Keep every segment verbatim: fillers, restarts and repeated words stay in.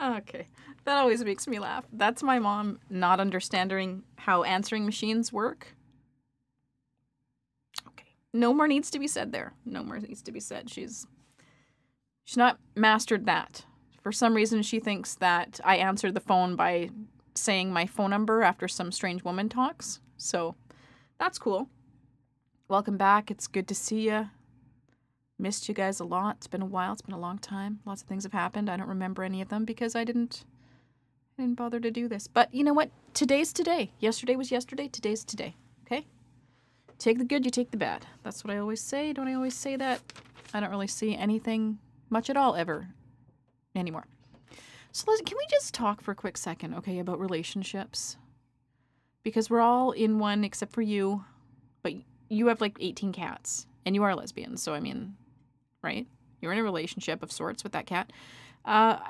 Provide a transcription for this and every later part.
Okay. That always makes me laugh. That's my mom not understanding how answering machines work. Okay. No more needs to be said there. No more needs to be said. She's she's not mastered that. For some reason, she thinks that I answered the phone by saying my phone number after some strange woman talks. So that's cool. Welcome back. It's good to see you. Missed you guys a lot. It's been a while. It's been a long time. Lots of things have happened. I don't remember any of them because I didn't I didn't bother to do this. But you know what? Today's today. Yesterday was yesterday. Today's today. Okay? Take the good, you take the bad. That's what I always say. Don't I always say that? I don't really see anything much at all ever anymore. So let's, can we just talk for a quick second, okay, about relationships? Because we're all in one except for you. But you have like eighteen cats. And you are a lesbian. So, I mean, right? You're in a relationship of sorts with that cat. Uh...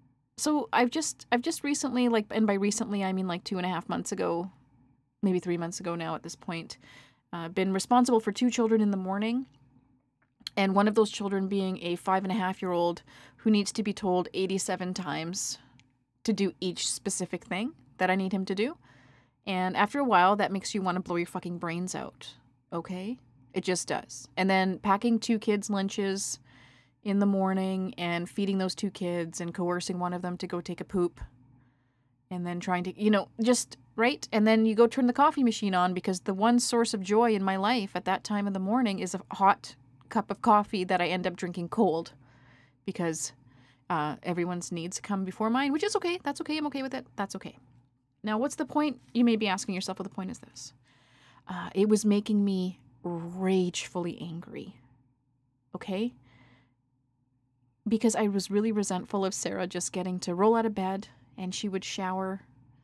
So I've just I've just recently, like, and by recently I mean like two and a half months ago, maybe three months ago now at this point, uh, been responsible for two children in the morning, and one of those children being a five and a half year old who needs to be told eighty-seven times to do each specific thing that I need him to do. And after a while, that makes you want to blow your fucking brains out. Okay? It just does. And then packing two kids' lunches in the morning and feeding those two kids and coercing one of them to go take a poop and then trying to, you know, just, right? And then you go turn the coffee machine on because the one source of joy in my life at that time of the morning is a hot cup of coffee that I end up drinking cold because uh, everyone's needs come before mine, which is okay. That's okay. I'm okay with it. That's okay. Now, what's the point? You may be asking yourself, what the point is this? Uh, it was making me ragefully angry. Okay? Because I was really resentful of Sarah just getting to roll out of bed and she would shower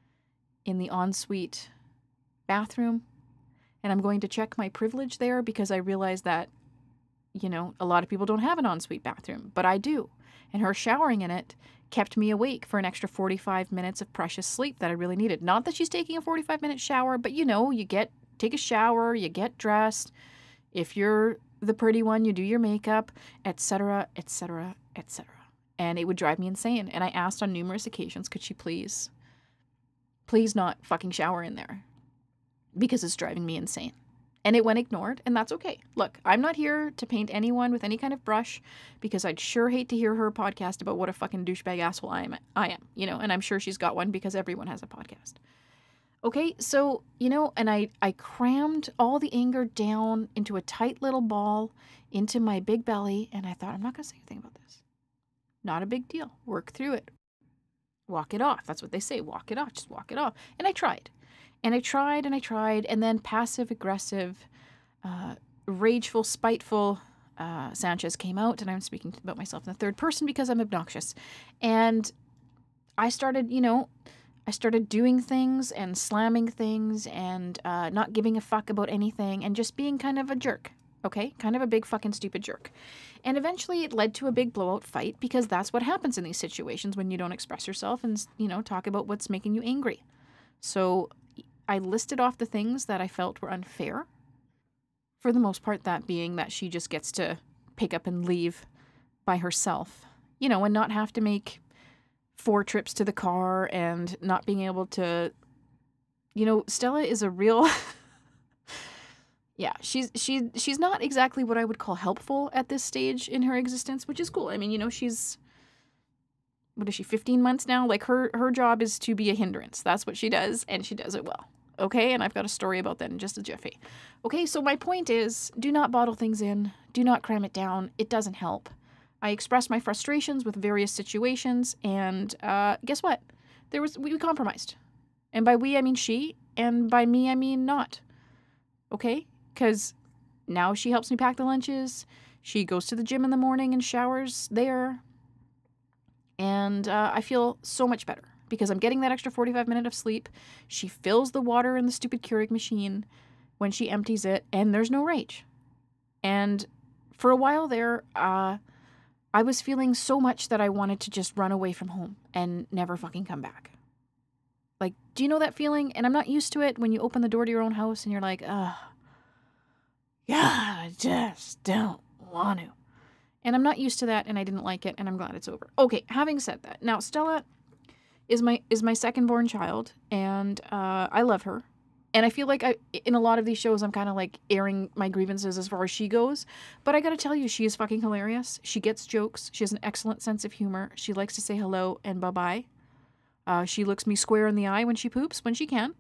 in the ensuite bathroom. And I'm going to check my privilege there because I realized that, you know, a lot of people don't have an ensuite bathroom, but I do. And her showering in it kept me awake for an extra forty-five minutes of precious sleep that I really needed. Not that she's taking a forty-five minute shower, but you know, you get, take a shower, you get dressed. If you're the pretty one, you do your makeup, et cetera, et cetera, et cetera. And it would drive me insane. And I asked on numerous occasions, could she please, please not fucking shower in there? Because it's driving me insane. And it went ignored, and that's okay. Look, I'm not here to paint anyone with any kind of brush because I'd sure hate to hear her podcast about what a fucking douchebag asshole I am, I am, you know, and I'm sure she's got one because everyone has a podcast. Okay, so, you know, and I, I crammed all the anger down into a tight little ball into my big belly, and I thought, I'm not going to say anything about this. Not a big deal. Work through it. Walk it off. That's what they say. Walk it off. Just walk it off. And I tried. And I tried and I tried, and then passive-aggressive, uh, rageful, spiteful uh, Sanchez came out, and I'm speaking about myself in the third person because I'm obnoxious. And I started, you know... I started doing things and slamming things and uh, not giving a fuck about anything and just being kind of a jerk, okay? Kind of a big fucking stupid jerk. And eventually it led to a big blowout fight because that's what happens in these situations when you don't express yourself and, you know, talk about what's making you angry. So I listed off the things that I felt were unfair. For the most part, that being that she just gets to pick up and leave by herself, you know, and not have to make four trips to the car and not being able to, you know, Stella is a real, yeah, she's, she, she's not exactly what I would call helpful at this stage in her existence, which is cool. I mean, you know, she's, what is she, fifteen months now? Like her, her job is to be a hindrance. That's what she does. And she does it well. Okay. And I've got a story about that in just a jiffy. Okay. So my point is, do not bottle things in. Do not cram it down. It doesn't help. I expressed my frustrations with various situations, and uh, guess what? There was we compromised. And by we, I mean she, and by me, I mean not. Okay? Because now she helps me pack the lunches. She goes to the gym in the morning and showers there. And uh, I feel so much better because I'm getting that extra forty-five minutes of sleep. She fills the water in the stupid Keurig machine when she empties it, and there's no rage. And for a while there, uh... I was feeling so much that I wanted to just run away from home and never fucking come back. Like, do you know that feeling? And I'm not used to it when you open the door to your own house and you're like, ugh, yeah, I just don't want to. And I'm not used to that, and I didn't like it, and I'm glad it's over. Okay, having said that, now Stella, is my is my second born child, and uh, I love her. And I feel like I, in a lot of these shows, I'm kind of like airing my grievances as far as she goes. But I gotta tell you, she is fucking hilarious. She gets jokes. She has an excellent sense of humor. She likes to say hello and bye-bye. Uh, she looks me square in the eye when she poops, when she can.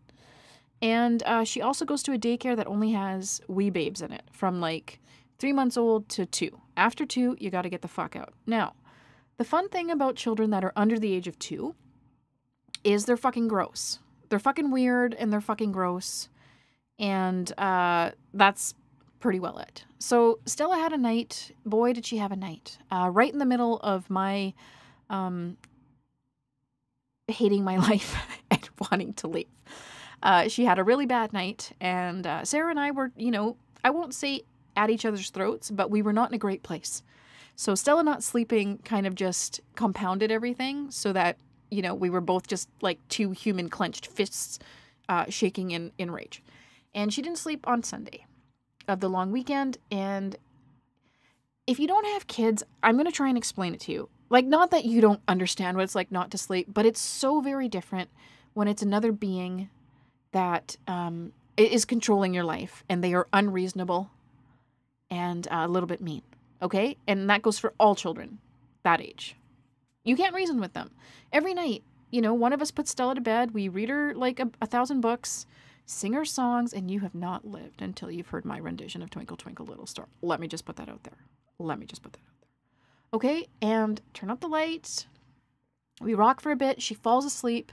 And uh, she also goes to a daycare that only has wee babes in it, from like three months old to two. After two, you gotta get the fuck out. Now, the fun thing about children that are under the age of two is they're fucking gross. They're fucking weird and they're fucking gross. And uh, that's pretty well it. So Stella had a night. Boy, did she have a night. Uh, right in the middle of my um, hating my life and wanting to leave. Uh, she had a really bad night. And uh, Sarah and I were, you know, I won't say at each other's throats, but we were not in a great place. So Stella not sleeping kind of just compounded everything so that, you know, we were both just like two human clenched fists uh, shaking in, in rage. And she didn't sleep on Sunday of the long weekend. And if you don't have kids, I'm going to try and explain it to you. Like, not that you don't understand what it's like not to sleep, but it's so very different when it's another being that um, is controlling your life and they are unreasonable and uh, a little bit mean. Okay? And that goes for all children that age. You can't reason with them. Every night, you know, one of us puts Stella to bed. We read her like a, a thousand books, sing her songs, and you have not lived until you've heard my rendition of Twinkle, Twinkle, Little Star. Let me just put that out there. Let me just put that out there. Okay? And turn up the lights. We rock for a bit. She falls asleep.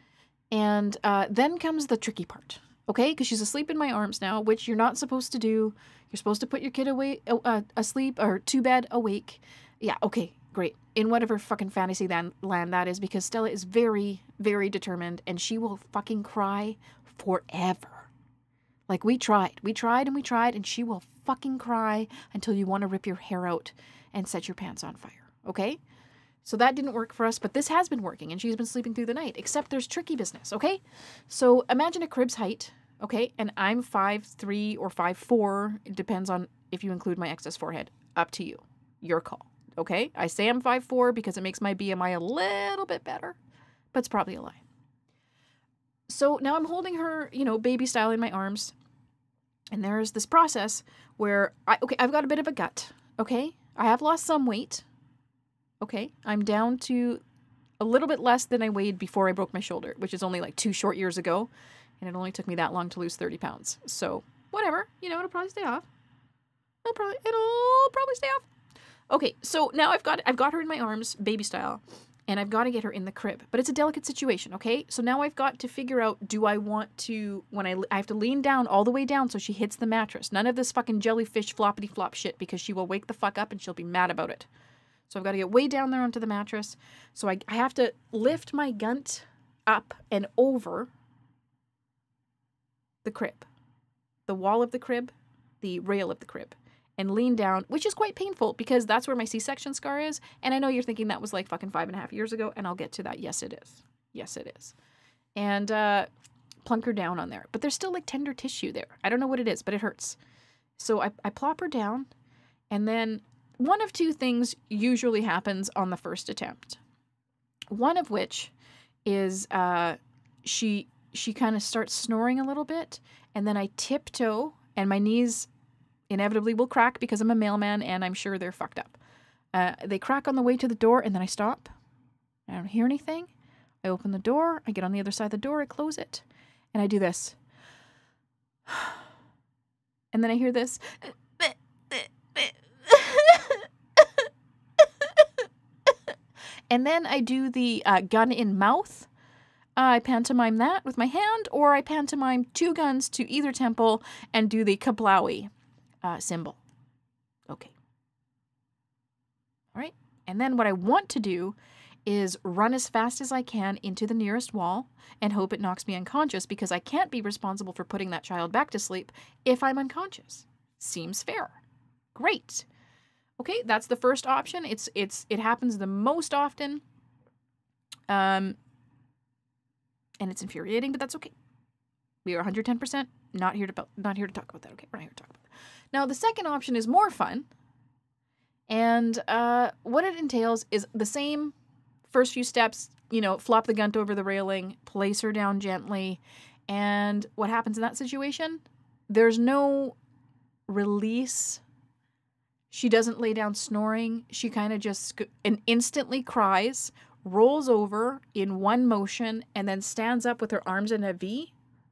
And uh, then comes the tricky part. Okay? Because she's asleep in my arms now, which you're not supposed to do. You're supposed to put your kid away, uh, asleep or to bed awake. Yeah, okay. Great. In whatever fucking fantasy land, land that is, because Stella is very, very determined and she will fucking cry forever. Like, we tried. We tried and we tried and she will fucking cry until you want to rip your hair out and set your pants on fire. Okay? So that didn't work for us, but this has been working and she's been sleeping through the night, except there's tricky business. Okay? So imagine a crib's height. Okay? And I'm five three or five four. It depends on if you include my excess forehead. Up to you. Your call. Okay? I say I'm five four because it makes my B M I a little bit better, but it's probably a lie. So now I'm holding her, you know, baby style in my arms. And there's this process where, I okay, I've got a bit of a gut. Okay? I have lost some weight. Okay? I'm down to a little bit less than I weighed before I broke my shoulder, which is only like two short years ago. And it only took me that long to lose thirty pounds. So, whatever. You know, it'll probably stay off. It'll probably, it'll probably stay off. Okay, so now I've got I've got her in my arms, baby style, and I've got to get her in the crib. But it's a delicate situation, okay? So now I've got to figure out, do I want to, when I, I have to lean down all the way down so she hits the mattress. None of this fucking jellyfish floppity flop shit, because she will wake the fuck up and she'll be mad about it. So I've got to get way down there onto the mattress. So I, I have to lift my gunt up and over the crib. The wall of the crib, the rail of the crib. And lean down, which is quite painful because that's where my C-section scar is. And I know you're thinking that was like fucking five and a half years ago, and I'll get to that. Yes, it is. Yes, it is. And uh, plunk her down on there. But there's still like tender tissue there. I don't know what it is, but it hurts. So I, I plop her down, and then one of two things usually happens on the first attempt. One of which is uh, she she kind of starts snoring a little bit, and then I tiptoe, and my knees inevitably will crack because I'm a mailman and I'm sure they're fucked up. Uh, they crack on the way to the door and then I stop. I don't hear anything. I open the door. I get on the other side of the door. I close it. And I do this. And then I hear this. And then I do the uh, gun in mouth. I pantomime that with my hand, or I pantomime two guns to either temple and do the kablowie Uh, symbol. Okay. All right. And then what I want to do is run as fast as I can into the nearest wall and hope it knocks me unconscious, because I can't be responsible for putting that child back to sleep if I'm unconscious. Seems fair. Great. Okay, that's the first option. It's it's it happens the most often. Um and it's infuriating, but that's okay. We are one hundred ten percent not here to not here to talk about that. Okay, we're not here to talk about that. Now, the second option is more fun, and uh, what it entails is the same first few steps, you know, flop the gunt over the railing, place her down gently. And what happens in that situation? There's no release. She doesn't lay down snoring. She kind of just sc- and instantly cries, rolls over in one motion, and then stands up with her arms in a V.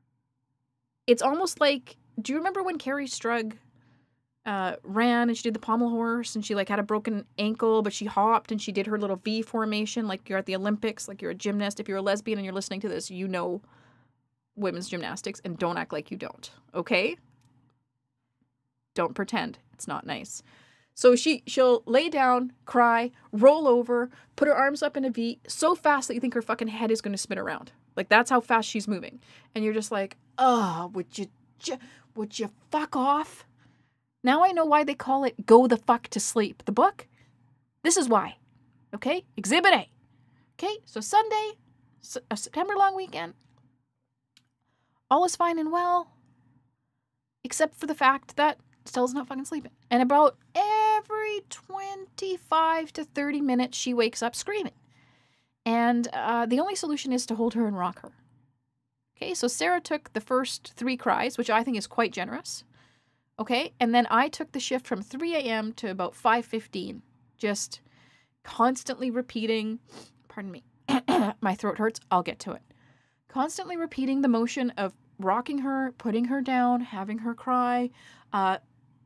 It's almost like, do you remember when Carrie Strug uh, ran and she did the pommel horse and she like had a broken ankle, but she hopped and she did her little V formation like you're at the Olympics, like you're a gymnast. If you're a lesbian and you're listening to this, you know women's gymnastics, and don't act like you don't, okay? Don't pretend. It's not nice. So she, she'll lay down, cry, roll over, put her arms up in a V so fast that you think her fucking head is going to spin around. Like, that's how fast she's moving. And you're just like, oh, would you, would you fuck off? Now I know why they call it Go the Fuck to Sleep. The book? This is why. Okay? Exhibit A. Okay? So Sunday, a September long weekend, all is fine and well, except for the fact that Stella's not fucking sleeping. And about every twenty-five to thirty minutes, she wakes up screaming. And uh, the only solution is to hold her and rock her. Okay, so Sarah took the first three cries, which I think is quite generous. Okay, and then I took the shift from three a.m. to about five fifteen, just constantly repeating, pardon me, my throat hurts, I'll get to it. Constantly repeating the motion of rocking her, putting her down, having her cry, uh,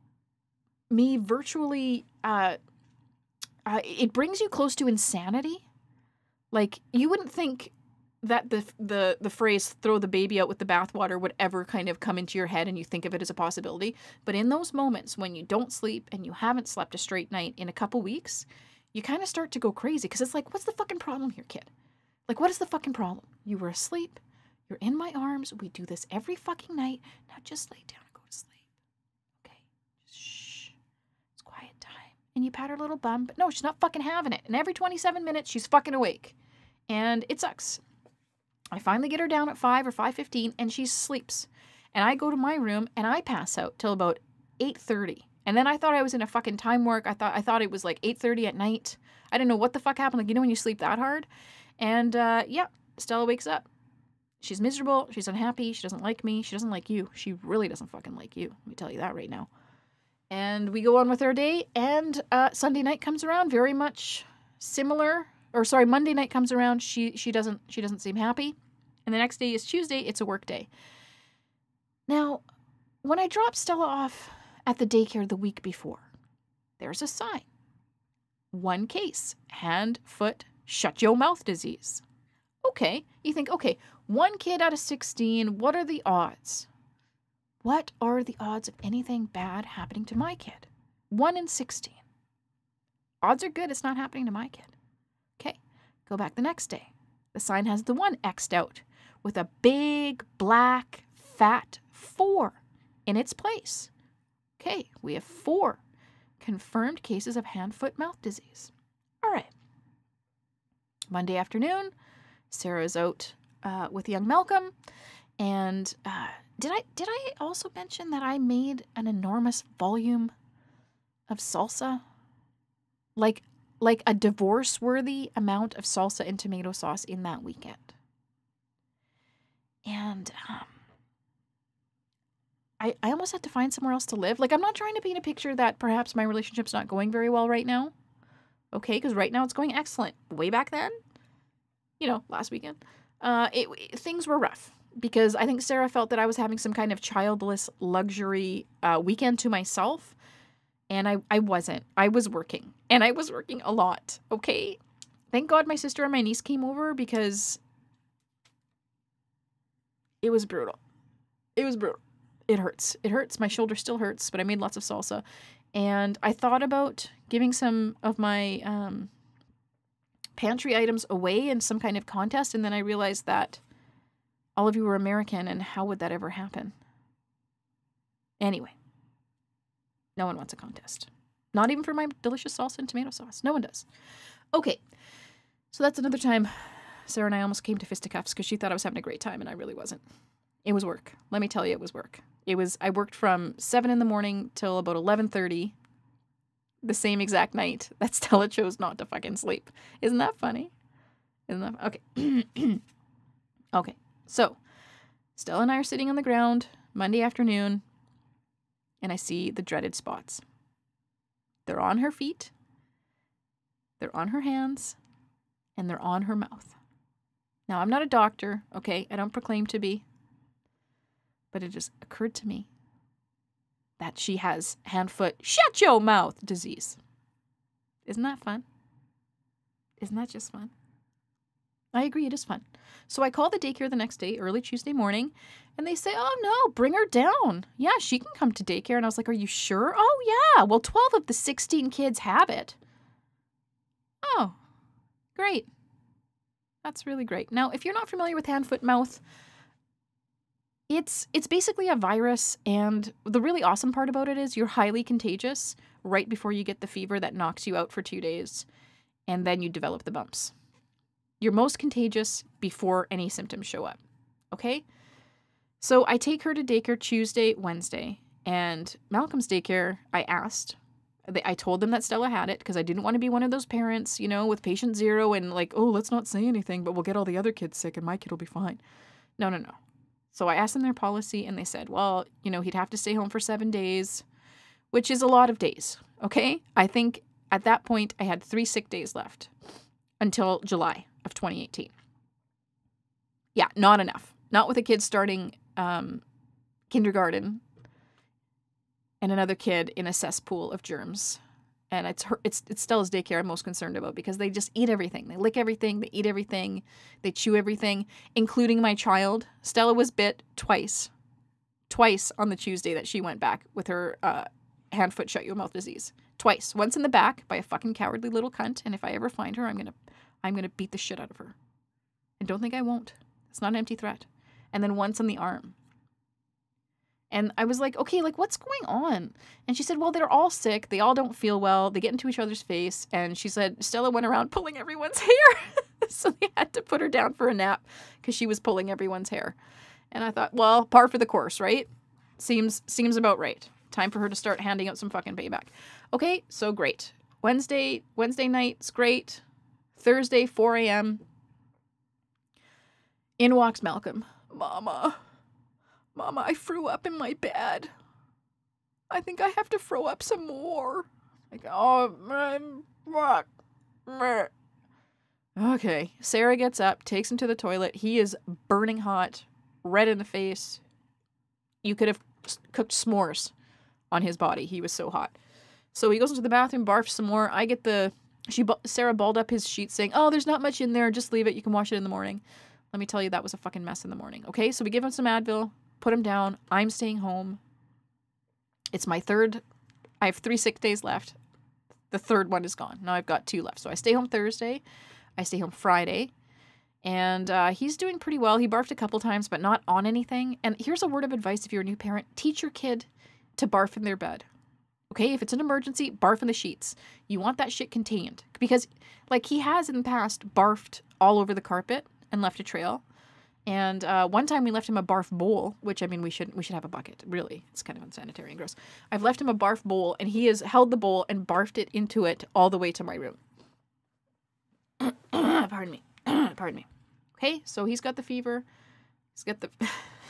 me virtually, uh, uh, it brings you close to insanity. Like, you wouldn't think that the the the phrase "throw the baby out with the bathwater" would ever kind of come into your head and you think of it as a possibility. But in those moments when you don't sleep and you haven't slept a straight night in a couple weeks, you kind of start to go crazy because it's like, what's the fucking problem here, kid? Like, what is the fucking problem? You were asleep. You're in my arms. We do this every fucking night. Now just lay down and go to sleep. Okay? Just shh. It's quiet time. And you pat her little bum. But no, she's not fucking having it. And every twenty-seven minutes, she's fucking awake. And it sucks. I finally get her down at five or five fifteen, and she sleeps. And I go to my room, and I pass out till about eight thirty. And then I thought I was in a fucking time work. I thought I thought it was like eight thirty at night. I didn't know what the fuck happened. Like, you know when you sleep that hard? And, uh, yeah, Stella wakes up. She's miserable. She's unhappy. She doesn't like me. She doesn't like you. She really doesn't fucking like you. Let me tell you that right now. And we go on with our day. And uh, Sunday night comes around, very much similar. Or sorry, Monday night comes around. She she doesn't she doesn't seem happy. And the next day is Tuesday. It's a work day. Now, when I dropped Stella off at the daycare the week before, there's a sign. One case, hand, foot, shut your mouth disease. Okay, you think, okay, one kid out of sixteen, what are the odds? What are the odds of anything bad happening to my kid? one in sixteen. Odds are good it's not happening to my kid. Okay, go back the next day. The sign has the one X'd out with a big, black, fat four in its place. Okay, we have four confirmed cases of hand, foot, mouth disease. All right. Monday afternoon, Sarah's out uh, with young Malcolm, and uh, did I did I also mention that I made an enormous volume of salsa, like like a divorce-worthy amount of salsa and tomato sauce in that weekend, and um, I I almost had to find somewhere else to live. Like, I'm not trying to paint a picture that perhaps my relationship's not going very well right now. Okay, because right now it's going excellent. Way back then, you know, last weekend, uh, it, it things were rough because I think Sarah felt that I was having some kind of childless luxury uh, weekend to myself, and I, I wasn't. I was working, and I was working a lot, okay? Thank God my sister and my niece came over because it was brutal. It was brutal. It hurts. It hurts. My shoulder still hurts, but I made lots of salsa. And I thought about giving some of my um, pantry items away in some kind of contest, and then I realized that all of you were American, and how would that ever happen? Anyway, no one wants a contest. Not even for my delicious salsa and tomato sauce. No one does. Okay, so that's another time Sarah and I almost came to fisticuffs because she thought I was having a great time, and I really wasn't. It was work. Let me tell you, it was work. It was, I worked from seven in the morning till about eleven thirty, the same exact night that Stella chose not to fucking sleep. Isn't that funny? Isn't that okay? Okay. So Stella and I are sitting on the ground Monday afternoon, and I see the dreaded spots. They're on her feet, they're on her hands, and they're on her mouth. Now, I'm not a doctor, okay? I don't proclaim to be. But it just occurred to me that she has hand-foot shut your mouth disease. Isn't that fun? Isn't that just fun? I agree, it is fun. So I call the daycare the next day, early Tuesday morning, and they say, oh no, bring her down. Yeah, she can come to daycare. And I was like, are you sure? Oh yeah, well twelve of the sixteen kids have it. Oh, great. That's really great. Now, if you're not familiar with hand, foot, mouth, it's it's basically a virus, and the really awesome part about it is you're highly contagious right before you get the fever that knocks you out for two days, and then you develop the bumps. You're most contagious before any symptoms show up, okay? So I take her to daycare Tuesday, Wednesday, and Malcolm's daycare, I asked, I told them that Stella had it because I didn't want to be one of those parents, you know, with patient zero and like, oh, let's not say anything, but we'll get all the other kids sick and my kid will be fine. No, no, no. So I asked them their policy and they said, well, you know, he'd have to stay home for seven days, which is a lot of days, okay? I think at that point I had three sick days left until July of twenty eighteen. Yeah, not enough. Not with a kid starting um, kindergarten and another kid in a cesspool of germs. And it's her, it's it's Stella's daycare I'm most concerned about because they just eat everything. They lick everything. They eat everything. They chew everything, including my child. Stella was bit twice. Twice on the Tuesday that she went back with her uh, hand, foot, shut your mouth disease. Twice. Once in the back by a fucking cowardly little cunt. And if I ever find her, I'm gonna I'm gonna beat the shit out of her. And don't think I won't. It's not an empty threat. And then once on the arm. And I was like, okay, like, what's going on? And she said, well, they're all sick. They all don't feel well. They get into each other's face. And she said, Stella went around pulling everyone's hair. So they had to put her down for a nap because she was pulling everyone's hair. And I thought, well, par for the course, right? Seems, seems about right. Time for her to start handing out some fucking payback. Okay, so great. Wednesday, Wednesday night's great. Thursday, four a.m. In walks Malcolm. Mama. Mama, I threw up in my bed. I think I have to throw up some more. Like, oh, man, fuck. Okay. Sarah gets up, takes him to the toilet. He is burning hot, red in the face. You could have cooked s'mores on his body. He was so hot. So he goes into the bathroom, barfs some more. I get the... She Sarah balled up his sheet saying, oh, there's not much in there. Just leave it. You can wash it in the morning. Let me tell you, that was a fucking mess in the morning. Okay, so we give him some Advil, put him down. I'm staying home. It's my third. I have three sick days left. The third one is gone. Now I've got two left. So I stay home Thursday. I stay home Friday. And uh, he's doing pretty well. He barfed a couple times, but not on anything. And here's a word of advice if you're a new parent. Teach your kid to barf in their bed. Okay, if it's an emergency, barf in the sheets. You want that shit contained. Because, like, he has in the past barfed all over the carpet and left a trail. And uh, one time we left him a barf bowl, which, I mean, we should we should have a bucket. Really, it's kind of unsanitary and gross. I've left him a barf bowl, and he has held the bowl and barfed it into it all the way to my room. Pardon me. Pardon me. Okay, so he's got the fever. He's got the...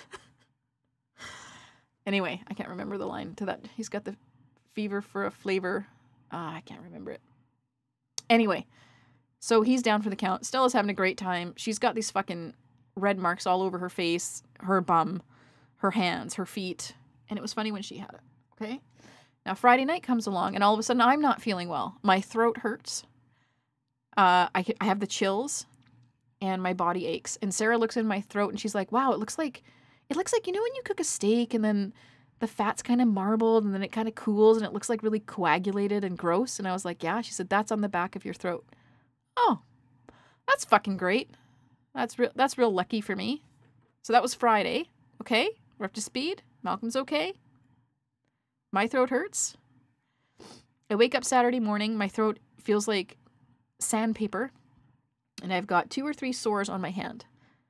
Anyway, I can't remember the line to that. He's got the fever for a flavor. Ah, I can't remember it. Anyway, so he's down for the count. Stella's having a great time. She's got these fucking red marks all over her face, her bum, her hands, her feet. And it was funny when she had it. Okay? Now, Friday night comes along, and all of a sudden, I'm not feeling well. My throat hurts. Uh, I, I have the chills, and my body aches. And Sarah looks in my throat, and she's like, wow, it looks like, it looks like, you know when you cook a steak, and then the fat's kind of marbled, and then it kind of cools, and it looks like really coagulated and gross. And I was like, yeah. She said, that's on the back of your throat. Oh, that's fucking great. That's real. That's real lucky for me. So that was Friday. Okay, we're up to speed. Malcolm's okay. My throat hurts. I wake up Saturday morning. My throat feels like sandpaper, and I've got two or three sores on my hand.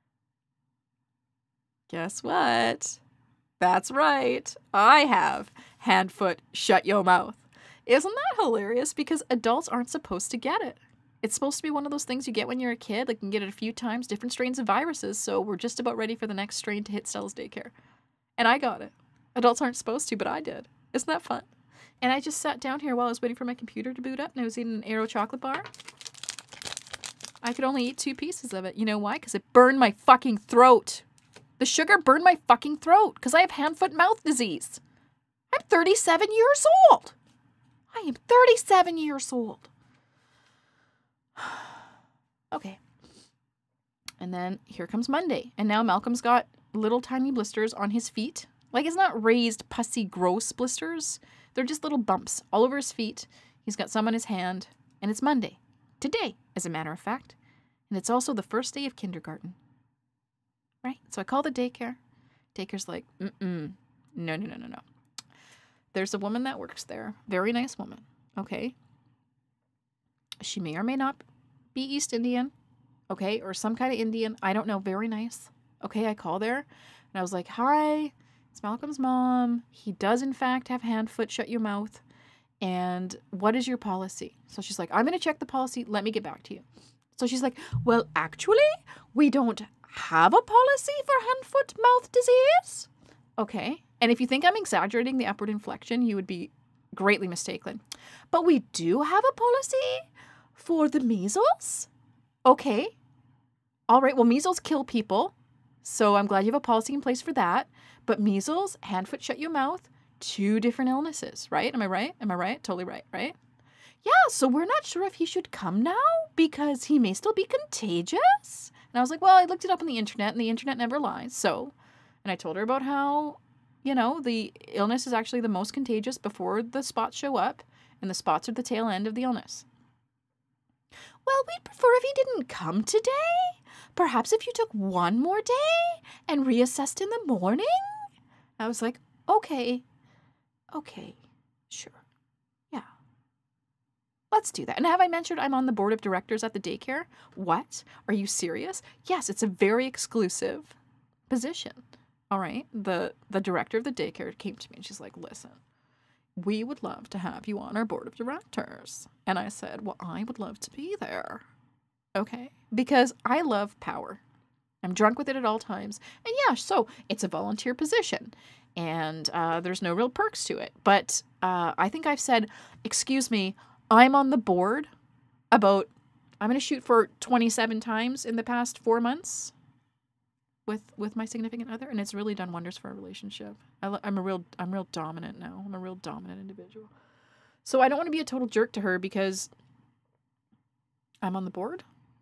Guess what? That's right. I have hand, foot, shut your mouth. Isn't that hilarious? Because adults aren't supposed to get it. It's supposed to be one of those things you get when you're a kid. Like, you can get it a few times, different strains of viruses. So we're just about ready for the next strain to hit Stella's daycare. And I got it. Adults aren't supposed to, but I did. Isn't that fun? And I just sat down here while I was waiting for my computer to boot up, and I was eating an Aero chocolate bar. I could only eat two pieces of it. You know why? Because it burned my fucking throat. The sugar burned my fucking throat because I have hand, foot, mouth disease. I'm thirty-seven years old. I am thirty-seven years old. Okay. And then here comes Monday. And now Malcolm's got little tiny blisters on his feet. Like, it's not raised, pussy, gross blisters. They're just little bumps all over his feet. He's got some on his hand. And it's Monday. Today, as a matter of fact. And it's also the first day of kindergarten. Right? So I call the daycare. Daycare's like, mm-mm. No, no, no, no, no. There's a woman that works there. Very nice woman. Okay? She may or may not be East Indian. Okay? Or some kind of Indian. I don't know. Very nice. Okay? I call there. And I was like, hi. It's Malcolm's mom. He does, in fact, have hand, foot, shut your mouth. And what is your policy? So she's like, I'm going to check the policy. Let me get back to you. So she's like, well, actually, we don't have a policy for hand, foot, mouth disease. Okay. And if you think I'm exaggerating the upward inflection, you would be greatly mistaken. But we do have a policy for the measles. Okay. All right. Well, measles kill people. So I'm glad you have a policy in place for that. But measles, hand, foot, shut your mouth, two different illnesses, right? Am I right? Am I right? Totally right, right? Yeah, so we're not sure if he should come now because he may still be contagious. And I was like, well, I looked it up on the internet and the internet never lies. So, and I told her about how, you know, the illness is actually the most contagious before the spots show up and the spots are the tail end of the illness. Well, we'd prefer if he didn't come today. Perhaps if you took one more day and reassessed in the morning. I was like, okay, okay, sure. Yeah. Let's do that. And have I mentioned I'm on the board of directors at the daycare? What? Are you serious? Yes, it's a very exclusive position. All right. The the director of the daycare came to me and she's like, listen, we would love to have you on our board of directors. And I said, well, I would love to be there. Okay. Because I love power. I'm drunk with it at all times. And yeah, so it's a volunteer position. And uh, there's no real perks to it. But uh, I think I've said, excuse me, I'm on the board about, I'm going to shoot for twenty-seven times in the past four months with with my significant other. And it's really done wonders for our relationship. I, I'm a real, I'm real dominant now. I'm a real dominant individual. So I don't want to be a total jerk to her because I'm on the board.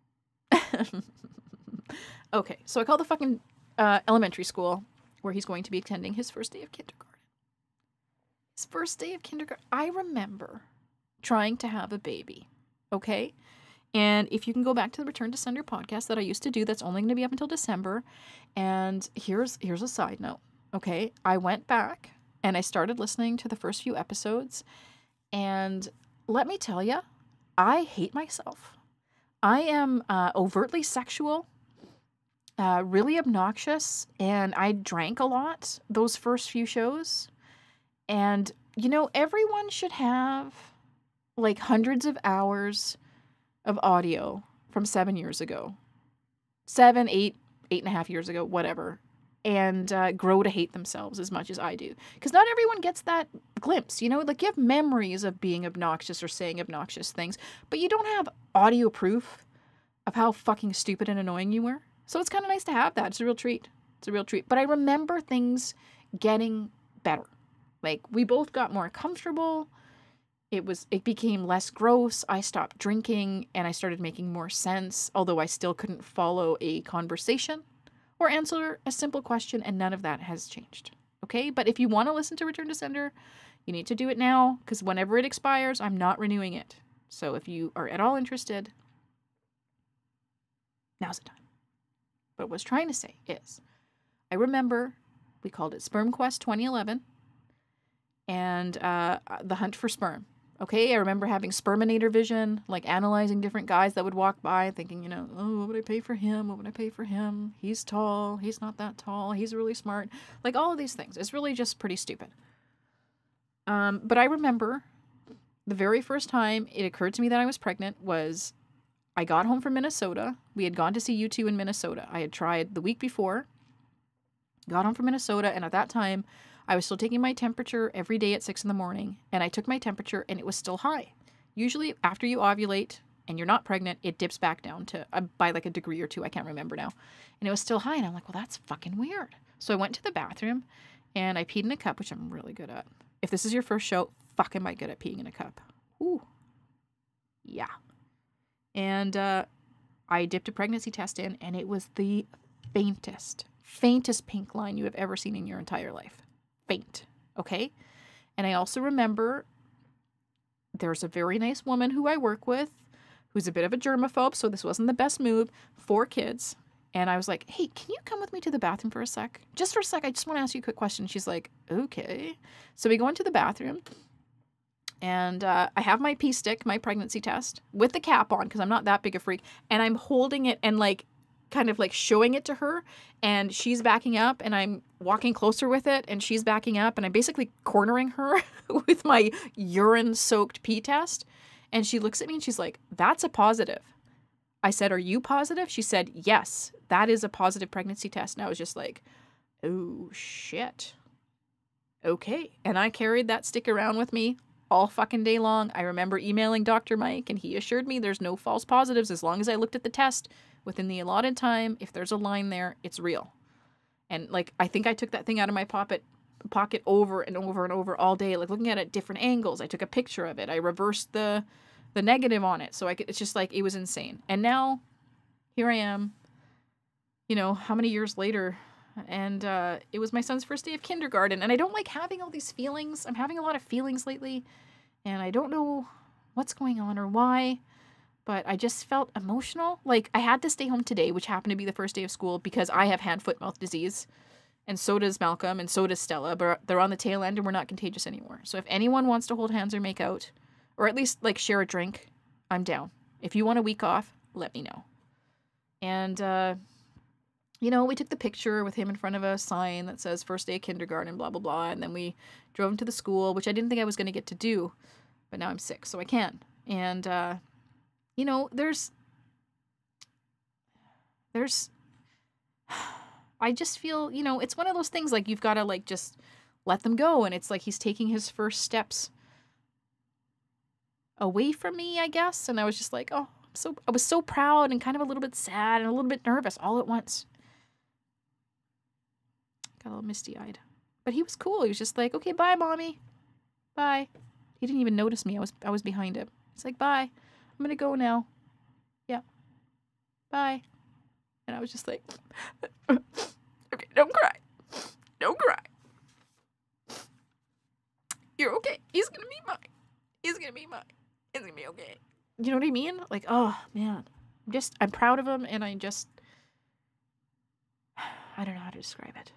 Okay, so I call the fucking uh, elementary school where he's going to be attending his first day of kindergarten. His first day of kindergarten. I remember trying to have a baby, okay? And if you can go back to the Return to Sender podcast that I used to do, that's only going to be up until December. And here's here's a side note, okay? I went back and I started listening to the first few episodes. And let me tell you, I hate myself. I am uh, overtly sexual, uh, really obnoxious, and I drank a lot those first few shows. And, you know, everyone should have like hundreds of hours of audio from seven years ago. Seven, eight, eight and a half years ago, whatever. And uh, grow to hate themselves as much as I do. Because not everyone gets that glimpse, you know? Like, you have memories of being obnoxious or saying obnoxious things, but you don't have audio proof of how fucking stupid and annoying you were. So it's kind of nice to have that. It's a real treat. It's a real treat. But I remember things getting better. Like, we both got more comfortable. It was, it became less gross. I stopped drinking and I started making more sense, although I still couldn't follow a conversation or answer a simple question, and none of that has changed. Okay? But if you want to listen to Return to Sender, you need to do it now, because whenever it expires, I'm not renewing it. So if you are at all interested, now's the time. But what I was trying to say is, I remember we called it Sperm Quest twenty eleven, and uh, the hunt for sperm. Okay, I remember having sperminator vision, like analyzing different guys that would walk by, thinking, you know, oh, what would I pay for him? What would I pay for him? He's tall. He's not that tall. He's really smart. Like, all of these things. It's really just pretty stupid. Um, but I remember the very first time it occurred to me that I was pregnant was I got home from Minnesota. We had gone to see U two in Minnesota. I had tried the week before, got home from Minnesota, and at that time, I was still taking my temperature every day at six in the morning, and I took my temperature, and it was still high. Usually, after you ovulate and you're not pregnant, it dips back down to uh, by like a degree or two. I can't remember now. And it was still high, and I'm like, well, that's fucking weird. So I went to the bathroom, and I peed in a cup, which I'm really good at. If this is your first show, fuck am I good at peeing in a cup. Ooh. Yeah. And uh, I dipped a pregnancy test in, and it was the faintest, faintest pink line you have ever seen in your entire life. Faint. Okay? And I also remember there's a very nice woman who I work with who's a bit of a germaphobe, so this wasn't the best move. Four kids. And I was like, hey, can you come with me to the bathroom for a sec? Just for a sec, I just want to ask you a quick question. She's like, okay. So we go into the bathroom, and uh, I have my pee stick, my pregnancy test, with the cap on, because I'm not that big a freak, and I'm holding it and, like, kind of, like, showing it to her, and she's backing up, and I'm walking closer with it, and she's backing up, and I'm basically cornering her with my urine-soaked pee test, and she looks at me, and she's like, that's a positive. I said, are you positive? She said, yes, that is a positive pregnancy test. And I was just like, oh, shit. Okay. And I carried that stick around with me all fucking day long. I remember emailing Doctor Mike, and he assured me there's no false positives as long as I looked at the test within the allotted time. If there's a line there, it's real. And, like, I think I took that thing out of my pocket pocket over and over and over all day, like, looking at it at different angles. I took a picture of it. I reversed the... the negative on it. So I could, it's just like, it was insane. And now here I am, you know, how many years later, and uh, it was my son's first day of kindergarten, and I don't like having all these feelings. I'm having a lot of feelings lately, and I don't know what's going on or why, but I just felt emotional. Like, I had to stay home today, which happened to be the first day of school, because I have hand, foot, mouth disease, and so does Malcolm, and so does Stella, but they're on the tail end, and we're not contagious anymore. So if anyone wants to hold hands or make out, or at least, like, share a drink, I'm down. If you want a week off, let me know. And, uh, you know, we took the picture with him in front of a sign that says first day of kindergarten, blah, blah, blah. And then we drove him to the school, which I didn't think I was going to get to do. But now I'm sick, so I can. And, uh, you know, there's... There's... I just feel, you know, it's one of those things, like, you've got to, like, just let them go. And it's like he's taking his first steps away from me, I guess. And I was just like, oh, I'm so I was so proud and kind of a little bit sad and a little bit nervous all at once. Got a little misty-eyed. But he was cool. He was just like, okay, bye, mommy. Bye. He didn't even notice me. I was I was behind him. He's like, bye. I'm gonna go now. Yeah. Bye. And I was just like, okay, don't cry. Don't cry. You're okay. He's gonna be mine. He's gonna be mine. It's gonna be okay. You know what I mean? Like, oh, man. I'm just, I'm proud of him, and I just, I don't know how to describe it.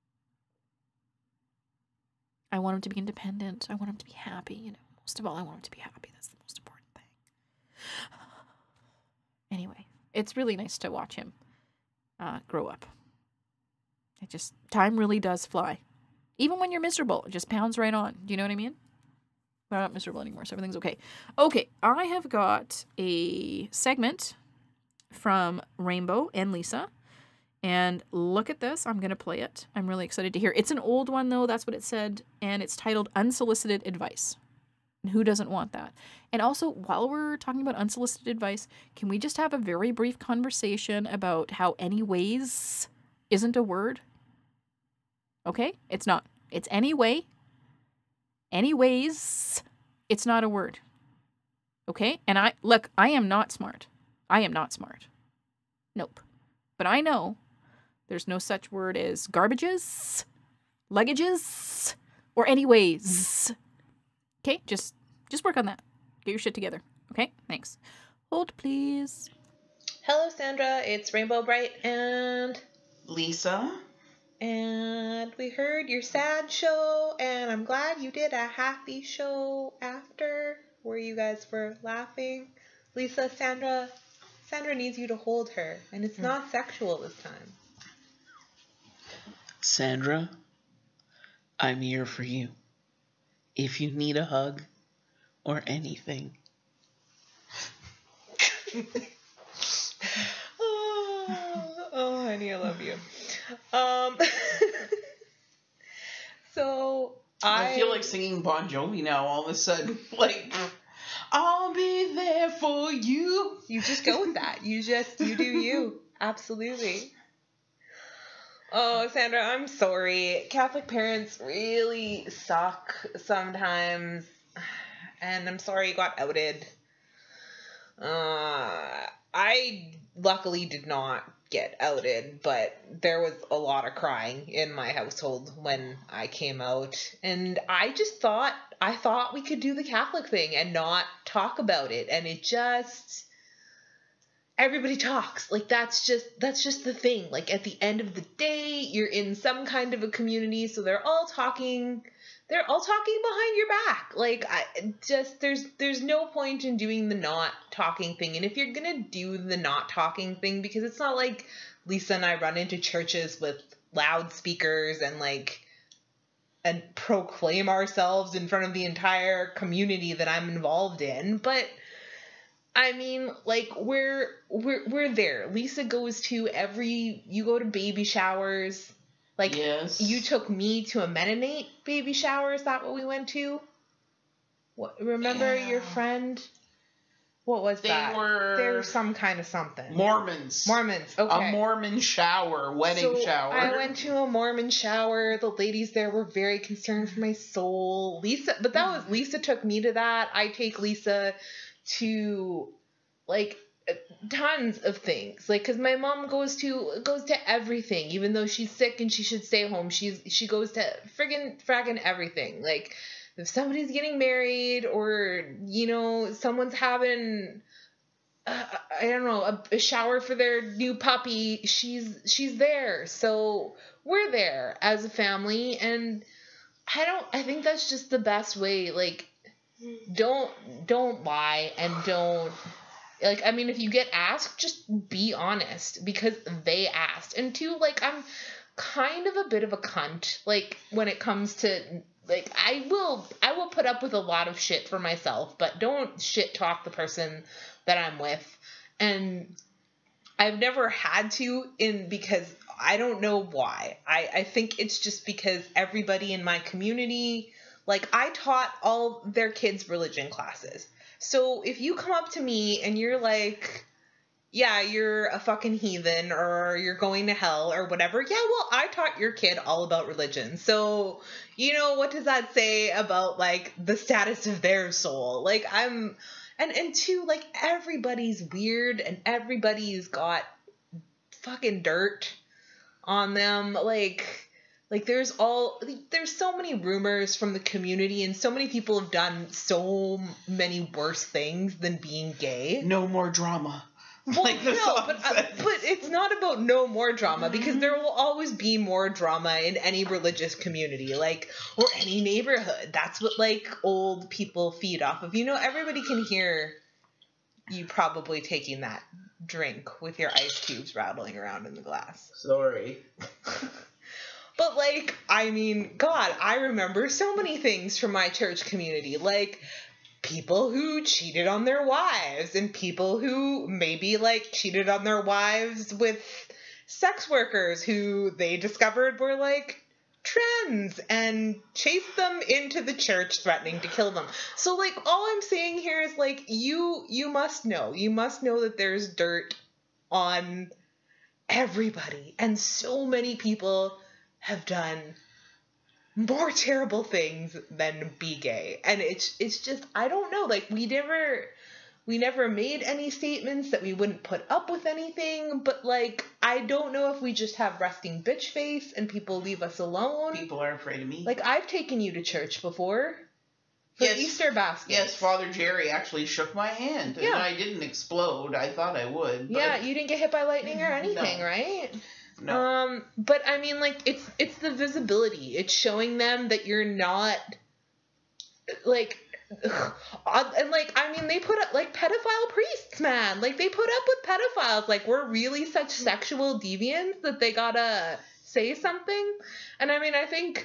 I want him to be independent. I want him to be happy, you know. Most of all, I want him to be happy. That's the most important thing. Anyway, it's really nice to watch him uh, grow up. It just, time really does fly. Even when you're miserable, it just pounds right on. Do you know what I mean? I'm not miserable anymore, so everything's okay. Okay, I have got a segment from Rainbow and Lisa, and look at this. I'm going to play it. I'm really excited to hear. It's an old one, though. That's what it said, and it's titled Unsolicited Advice. And who doesn't want that? And also, while we're talking about unsolicited advice, can we just have a very brief conversation about how anyways isn't a word? Okay? It's not. It's anyway. Anyways, it's not a word. Okay? And I, look, I am not smart. I am not smart. Nope. But I know there's no such word as garbages, luggages, or anyways. Okay? Just, just work on that. Get your shit together. Okay? Thanks. Hold, please. Hello, Sandra. It's Rainbow Bright and Lisa. And we heard your sad show, and I'm glad you did a happy show after, where you guys were laughing. Lisa, Sandra, Sandra needs you to hold her, and it's not sexual this time. Sandra, I'm here for you. If you need a hug or anything. Oh, honey, I love you. Um, so I, I feel like singing Bon Jovi now all of a sudden. Like, I'll be there for you. You just go with that. You just, you do you. Absolutely. Oh, Sandra, I'm sorry. Catholic parents really suck sometimes. And I'm sorry you got outed. Uh, I luckily did not get outed, but there was a lot of crying in my household when I came out. And I just thought, I thought we could do the Catholic thing and not talk about it. And it just, everybody talks. Like, that's just, that's just the thing. Like, at the end of the day, you're in some kind of a community, so they're all talking. They're all talking behind your back. Like, I just, there's, there's no point in doing the not talking thing. And if you're going to do the not talking thing, because it's not like Lisa and I run into churches with loudspeakers and like, and proclaim ourselves in front of the entire community that I'm involved in. But I mean, like, we're, we're, we're there. Lisa goes to every, you go to baby showers. Like, yes. You took me to a Mennonite baby shower. Is that what we went to? What? Remember yeah. your friend? What was they that? Were they were some kind of something. Mormons. Mormons. Okay. A Mormon shower, wedding so shower. I went to a Mormon shower. The ladies there were very concerned for my soul. Lisa, but that was Lisa took me to that. I take Lisa to, like, tons of things, like, because my mom goes to goes to everything, even though she's sick and she should stay home. She's she goes to friggin' fraggin' everything. Like, if somebody's getting married, or you know someone's having uh, I don't know a, a shower for their new puppy, she's she's there. So we're there as a family, and I don't I think that's just the best way. Like, don't don't lie, and don't. Like, I mean, if you get asked, just be honest, because they asked. And two, like, I'm kind of a bit of a cunt, like, when it comes to, like, I will, I will put up with a lot of shit for myself, but don't shit talk the person that I'm with. And I've never had to, in, because I don't know why. I, I think it's just because everybody in my community, like, I taught all their kids' religion classes. So if you come up to me and you're like, yeah, you're a fucking heathen, or you're going to hell, or whatever, yeah, well, I taught your kid all about religion. So, you know, what does that say about, like, the status of their soul? Like, I'm, and, and two, like, everybody's weird, and everybody's got fucking dirt on them. Like... Like, there's all, there's so many rumors from the community, and so many people have done so many worse things than being gay. No more drama. Well, like the no, song but, uh, says. but it's not about no more drama, because there will always be more drama in any religious community, like, or any neighborhood. That's what, like, old people feed off of. You know, everybody can hear you probably taking that drink with your ice cubes rattling around in the glass. Sorry. But, like, I mean, God, I remember so many things from my church community, like people who cheated on their wives, and people who maybe, like, cheated on their wives with sex workers who they discovered were, like, trans, and chased them into the church threatening to kill them. So, like, all I'm saying here is, like, you, you must know, you must know that there's dirt on everybody, and so many people have done more terrible things than be gay. And it's it's just, I don't know, like, we never we never made any statements that we wouldn't put up with anything, but, like, I don't know if we just have resting bitch face and people leave us alone. People are afraid of me. Like, I've taken you to church before for yes, Easter baskets. Yes, Father Jerry actually shook my hand, and yeah. I didn't explode. I thought I would. But... Yeah, you didn't get hit by lightning or anything, no. right? No. Um, but I mean, like, it's it's the visibility. It's showing them that you're not, like, ugh, and, like, I mean, they put up, like, pedophile priests, man. Like, they put up with pedophiles. Like, we're really such sexual deviants that they gotta say something. And I mean, I think,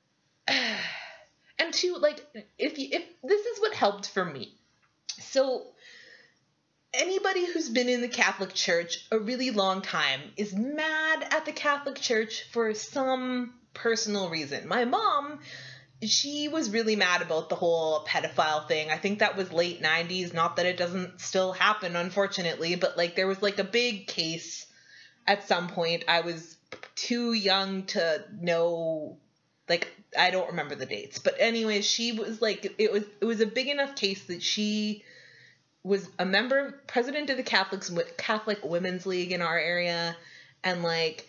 and, two, like, if you, if this is what helped for me. So, anybody who's been in the Catholic Church a really long time is mad at the Catholic Church for some personal reason. My mom, she was really mad about the whole pedophile thing. I think that was late nineties. Not that it doesn't still happen, unfortunately, but like there was like a big case at some point. I was too young to know, like, I don't remember the dates. But anyways, she was like, it was it was a big enough case that she was a member, president of the Catholics, Catholic Women's League in our area, and like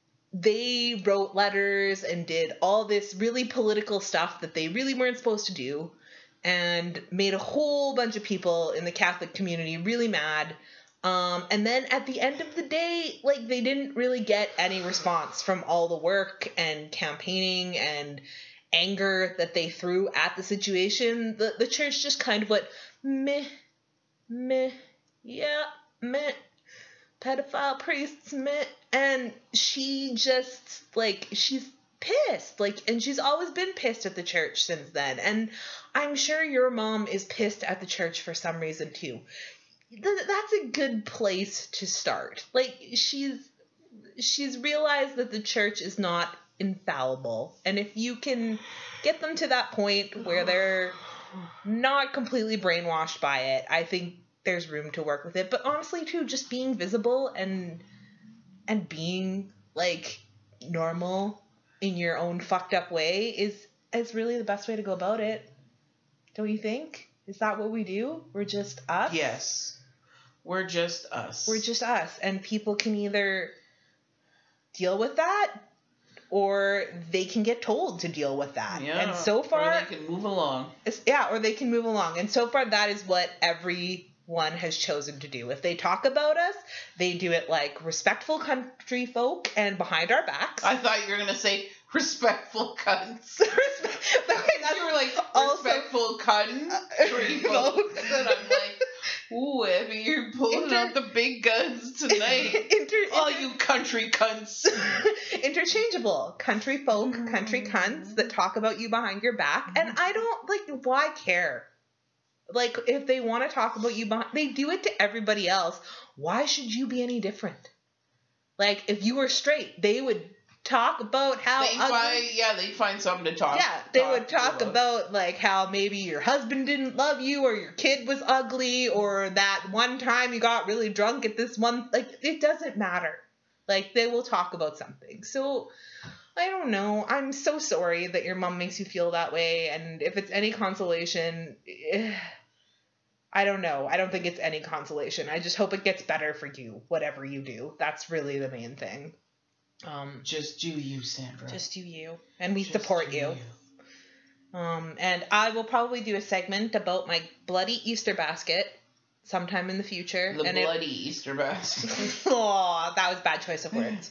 they wrote letters and did all this really political stuff that they really weren't supposed to do, and made a whole bunch of people in the Catholic community really mad. Um, and then at the end of the day, like they didn't really get any response from all the work and campaigning and anger that they threw at the situation. The the church just kind of went, meh, meh, yeah, meh, pedophile priests, meh. And she just, like, she's pissed. Like, and she's always been pissed at the church since then. And I'm sure your mom is pissed at the church for some reason too. Th- that's a good place to start. Like, she's she's realized that the church is not infallible. And if you can get them to that point where they're not completely brainwashed by it, I think there's room to work with it. But honestly, too, just being visible and and being, like, normal in your own fucked up way is is really the best way to go about it. Don't you think? Is that what we do? We're just us? Yes. We're just us. We're just us. And people can either deal with that, or they can get told to deal with that. Yeah, and so far... Or they can move along. Yeah, or they can move along. And so far, that is what everyone has chosen to do. If they talk about us, they do it like respectful country folk and behind our backs. I thought you were going to say respectful cunts. Okay, you were like, also, respectful country folks. And I'm like, ooh, Abby, you're pulling Inter- out the big guns tonight. Inter- All inter- you country cunts. Interchangeable. Country folk, mm. country cunts that talk about you behind your back. And I don't, like, why care? Like, if they want to talk about you behind, they do it to everybody else. Why should you be any different? Like, if you were straight, they would talk about how they ugly. Find, yeah, they'd find something to talk. Yeah, they talk would talk about. about like how maybe your husband didn't love you, or your kid was ugly, or that one time you got really drunk at this one. Like, it doesn't matter. Like, they will talk about something. So I don't know. I'm so sorry that your mom makes you feel that way, and if it's any consolation, eh, I don't know. I don't think it's any consolation. I just hope it gets better for you, whatever you do. That's really the main thing. Um, just do you, Sandra. Just do you. And we just support you. you. Um, and I will probably do a segment about my bloody Easter basket sometime in the future. The and bloody it... Easter basket. Oh, that was a bad choice of words.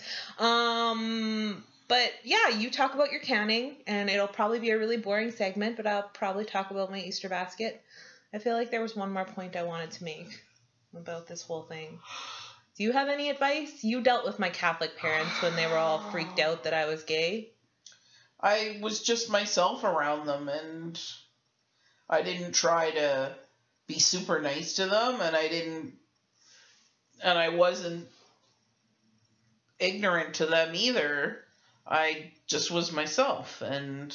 um, but yeah, you talk about your canning, and it'll probably be a really boring segment, but I'll probably talk about my Easter basket. I feel like there was one more point I wanted to make about this whole thing. Do you have any advice? You dealt with my Catholic parents when they were all freaked out that I was gay. I was just myself around them, and I didn't try to be super nice to them, and I didn't, and I wasn't ignorant to them either. I just was myself, and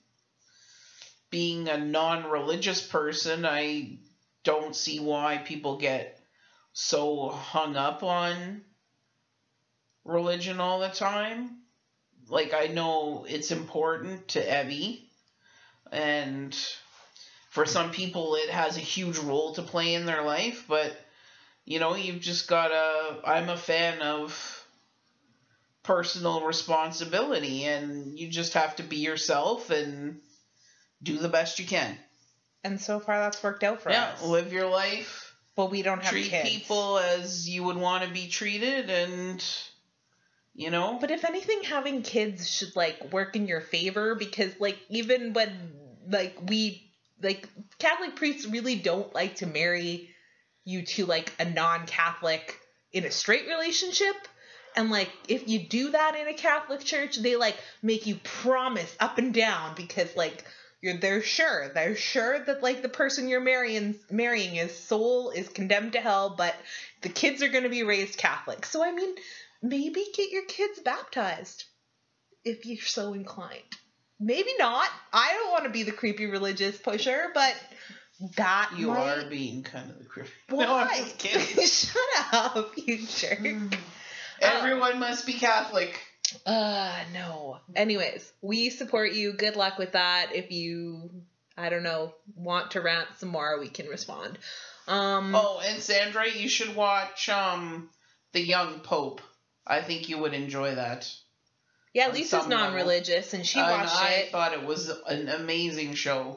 being a non-religious person, I don't see why people get so hung up on religion all the time. Like, I know it's important to Evie, and for some people it has a huge role to play in their life, but, you know, you've just gotta, I'm a fan of personal responsibility, and you just have to be yourself and do the best you can. And so far that's worked out for yeah, us. Yeah, live your life. But we don't have Treat kids. people as you would want to be treated, and, you know. But if anything, having kids should, like, work in your favor, because, like, even when, like, we, like, Catholic priests really don't like to marry you to, like, a non-Catholic in a straight relationship. And, like, if you do that in a Catholic church, they, like, make you promise up and down, because, like, You're they're sure. They're sure that like the person you're marrying marrying his soul is condemned to hell, but the kids are going to be raised Catholic. So I mean, maybe get your kids baptized if you're so inclined. Maybe not. I don't want to be the creepy religious pusher, but that You might... are being kind of the creepy. Why? No, I'm just kidding. Shut up, you jerk. Everyone uh, must be Catholic. Uh, no. Anyways, we support you. Good luck with that. If you, I don't know, want to rant some more, we can respond. Um. Oh, and Sandra, you should watch um The Young Pope. I think you would enjoy that. Yeah, Lisa's non-religious, and she and watched I it. I thought it was an amazing show.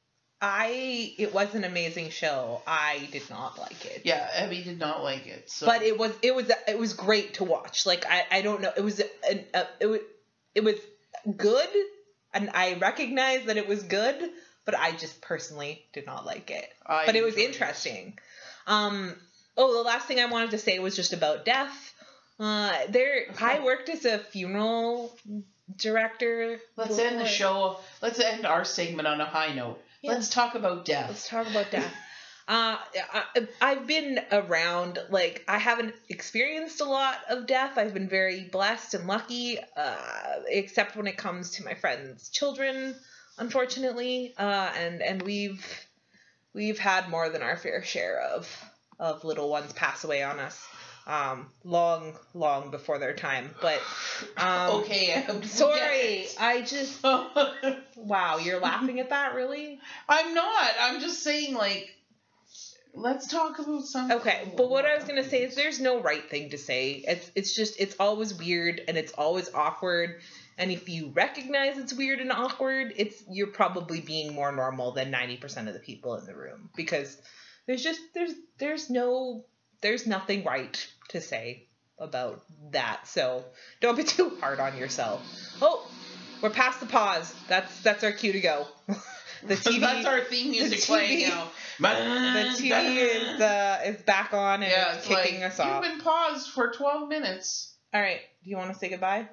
I, it was an amazing show. I did not like it. Yeah, Abby did not like it. So. But it was, it was, it was great to watch. Like, I, I don't know, it was, an, a, it was, it was good, and I recognize that it was good, but I just personally did not like it. I but it was enjoyed interesting. It. Um, oh, the last thing I wanted to say was just about death. Uh, there, okay. I worked as a funeral director. Let's before. end the show. Let's end our segment on a high note. Yeah. Let's talk about death. Let's talk about death. uh, I, I've been around, like, I haven't experienced a lot of death. I've been very blessed and lucky, uh, except when it comes to my friends' children, unfortunately. Uh, and, and we've, we've had more than our fair share of, of little ones pass away on us. Um, long, long before their time, but, um, okay, I'm sorry, I just, wow, you're laughing at that, really? I'm not, I'm just saying, like, let's talk about something. Okay, but what I was gonna say is there's no right thing to say. It's, it's just, it's always weird, and it's always awkward, and if you recognize it's weird and awkward, it's, you're probably being more normal than ninety percent of the people in the room, because there's just, there's, there's no, there's nothing right to say about that. So don't be too hard on yourself. Oh, we're past the pause. That's that's our cue to go. The T V. That's our theme music playing now. The T V is uh, is back on and yeah, it's kicking like, us off. You've been paused for twelve minutes. All right. Do you want to say goodbye?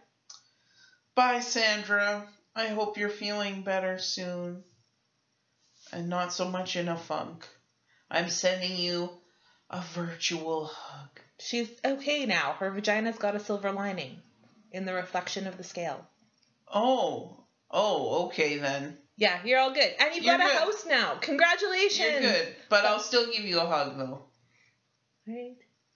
Bye, Sandra. I hope you're feeling better soon. And not so much in a funk. I'm sending you a virtual hug. She's okay now. Her vagina's got a silver lining in the reflection of the scale. Oh. Oh, okay then. Yeah, you're all good. And you've you're got good. a house now. Congratulations. You're good. But I'll still give you a hug, though. All right.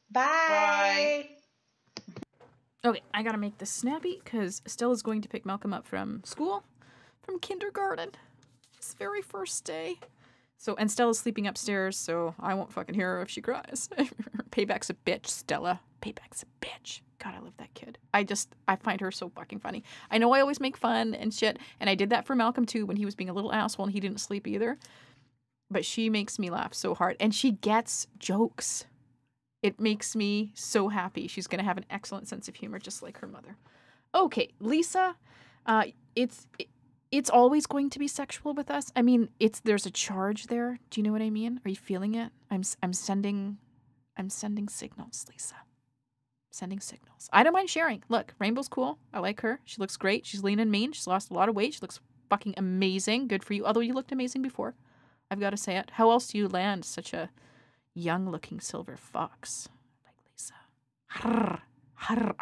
Bye. Bye. Okay, I gotta make this snappy because Stella's going to pick Malcolm up from school, from kindergarten. His very first day. So, and Stella's sleeping upstairs, so I won't fucking hear her if she cries. Payback's a bitch, Stella. Payback's a bitch. God, I love that kid. I just, I find her so fucking funny. I know I always make fun and shit, and I did that for Malcolm too when he was being a little asshole and he didn't sleep either. But she makes me laugh so hard, and she gets jokes. It makes me so happy. She's going to have an excellent sense of humor, just like her mother. Okay, Lisa, uh, it's... It, It's always going to be sexual with us. I mean, it's there's a charge there. Do you know what I mean? Are you feeling it? I'm I'm sending, I'm sending signals, Lisa. Sending signals. I don't mind sharing. Look, Rainbow's cool. I like her. She looks great. She's lean and mean. She's lost a lot of weight. She looks fucking amazing. Good for you. Although you looked amazing before. I've got to say it. How else do you land such a young-looking silver fox like Lisa? Harr, harr.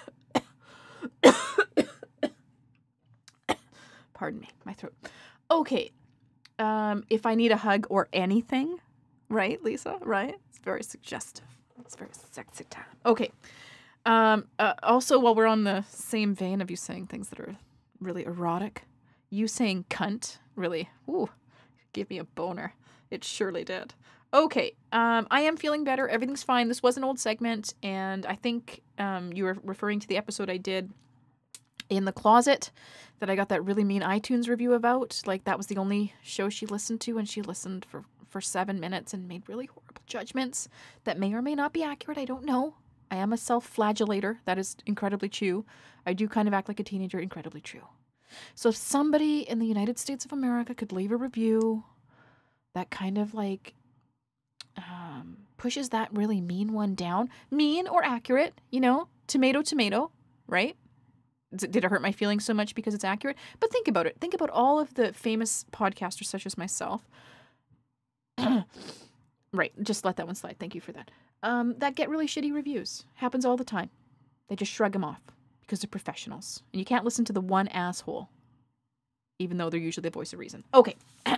Pardon me, my throat. Okay, um, if I need a hug or anything, right, Lisa? Right? It's very suggestive. It's very sexy time. Okay. Um, uh, also, while we're on the same vein of you saying things that are really erotic, you saying cunt really, ooh, give me a boner. It surely did. Okay, um, I am feeling better. Everything's fine. This was an old segment, and I think um, you were referring to the episode I did in the closet that I got that really mean iTunes review about. Like, that was the only show she listened to, and she listened for, for seven minutes and made really horrible judgments that may or may not be accurate. I don't know. I am a self-flagellator. That is incredibly true. I do kind of act like a teenager. Incredibly true. So if somebody in the United States of America could leave a review that kind of like um, pushes that really mean one down, mean or accurate, you know, tomato, tomato, right? did it hurt my feelings so much because it's accurate? But think about it. Think about all of the famous podcasters such as myself. Right. Just let that one slide. Thank you for that. Um, that get really shitty reviews. Happens all the time. They just shrug them off because they're professionals. And you can't listen to the one asshole, even though they're usually the voice of reason. Okay.